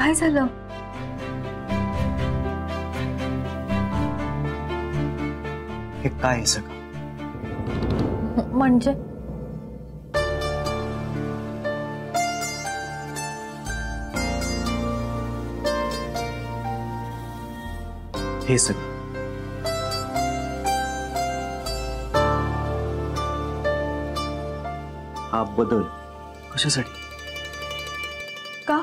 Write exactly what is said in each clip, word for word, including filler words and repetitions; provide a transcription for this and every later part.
काय झालं? हे काय सगळं? म्हणजे हे सगळं हा बदल कशासाठी? का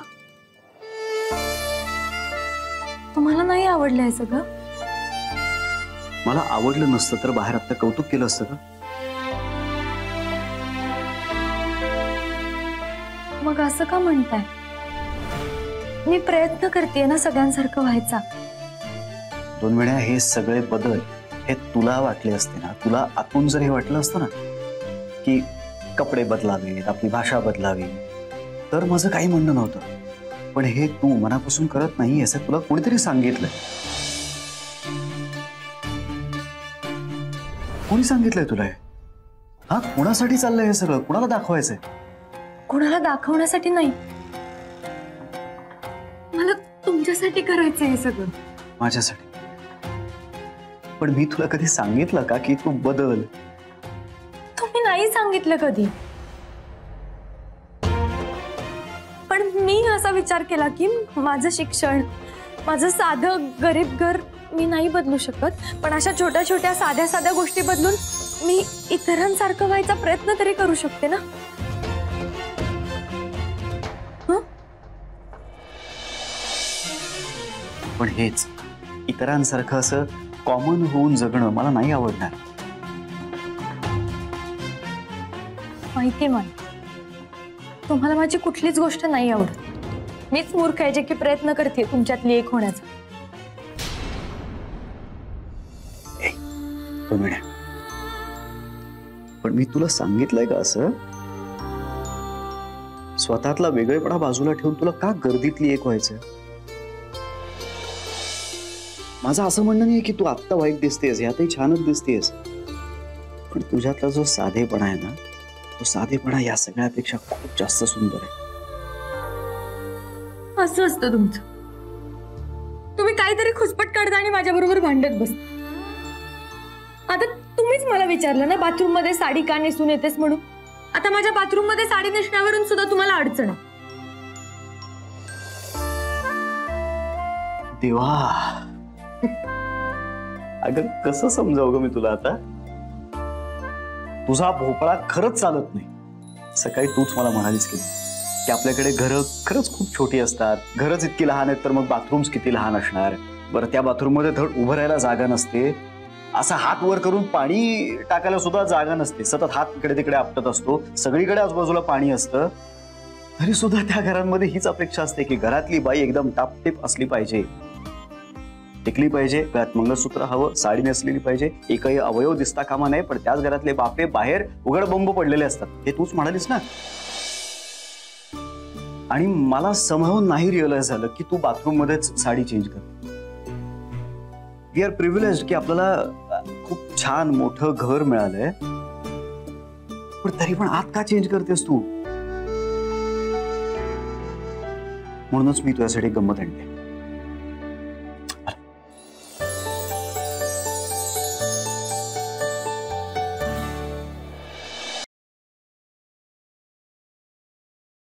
तुम्हाला नाही आवडलं हे सगळं? मला आवडलं नसतं तर बाहेर आता कौतुक केलं असतं का? मग असं का म्हणताय? मी प्रयत्न करतेय ना सगळ्यांसारखं व्हायचा. दोन वेळा हे सगळे बदल हे तुला वाटले असते ना, तुला आतून जर हे वाटलं असतं ना की कपडे बदलावेत, आपली भाषा बदलावी, तर माझं काही म्हणणं नव्हतं. पण हे तू मनापासून करत नाही असं तुला कोणीतरी सांगितलं. कोणी सांगितलंय तुला? हा कोणासाठी चाललंय हे सगळं? कुणाला दाखवायचंय? कुणाला दाखवण्यासाठी नाही, मला तुमच्यासाठी करायचंय हे सगळं. माझ्यासाठी? पण मी तुला कधी सांगितलं का की तू बदल? तुम्ही नाही सांगितलं कधी. पण मी असा विचार केला की माझं शिक्षण, माझं साधं गरीब घर मी नाही बदलू शकत, पण अशा छोट्या छोट्या साध्या साध्या गोष्टी बदलून मी इतरांसारखं व्हायचा प्रयत्न तरी करू शकते ना. पण हेच इतरांसारखं असं कॉमन होऊन जगणं मला नाही आवडणार. माहिती मला तुम्हाला माझी कुठलीच गोष्ट नाही आवडत. मीच मूर्ख आहे जे की प्रयत्न करते तुमच्यातली एक होण्याचा. पण मी तुला सांगितलंय का असं? स्वतःतला वेगळेपणा बाजूला ठेवून तुला का गर्दीतली एक व्हायचं? माझं असं म्हणणं नाही की तू आत्ता वाईट दिसतेस, यातही छानच दिसतेस, पण तुझ्यातला जो साधेपणा आहे ना, तो साधेपणा या सगळ्यापेक्षा खूप जास्त सुंदर आहे. असं असतं तुमचं. तुम्ही काहीतरी खुसपट काढता आणि माझ्या बरोबर भांडत बसता. आता तुम्हीच मला विचारलं ना बाथरूम मध्ये साडी का नेसून येतेस म्हणून. आता माझ्या बाथरूम मध्ये साडी नेसण्यावरून सुद्धा तुम्हाला अडचण आहे. देवा, अगं कसं समजावं ग मी तुला आता? तुझा भोपळा खरंच चालत नाही. सकाळी तूच मला म्हणालीस की की आपल्याकडे घरं खरंच खूप छोटी असतात, घरच इतकी लहान आहेत तर मग बाथरूम्स किती लहान असणार. बरं, त्या बाथरूम मध्ये धड उभं राहायला जागा नसते, असा हात वर करून पाणी टाकायला सुद्धा जागा नसते, सतत हात इकडे तिकडे आपटत असतो, सगळीकडे आजूबाजूला पाणी असतं. तरी सुद्धा त्या घरांमध्ये हीच अपेक्षा असते की घरातली बाई एकदम टापटीप असली पाहिजे, टिकली पाहिजे, गळ्यात मंगळसूत्र हवं, साडी नेसलेली पाहिजे, एकही अवयव दिसता कामा नये. पण त्याच घरातले बापे बाहेर उघड बंब पडलेले असतात. हे तूच म्हणालीस ना. आणि मला समजावून नाही रिअलाइज झालं की तू बाथरूम मध्येच साडी चेंज कर. वी आर प्रिव्हिलेज्ड की आपल्याला खूप छान मोठं घर मिळालंय, पण तरी पण आत का चेंज करतेस तू? म्हणूनच मी तुझ्यासाठी गंमत आणते.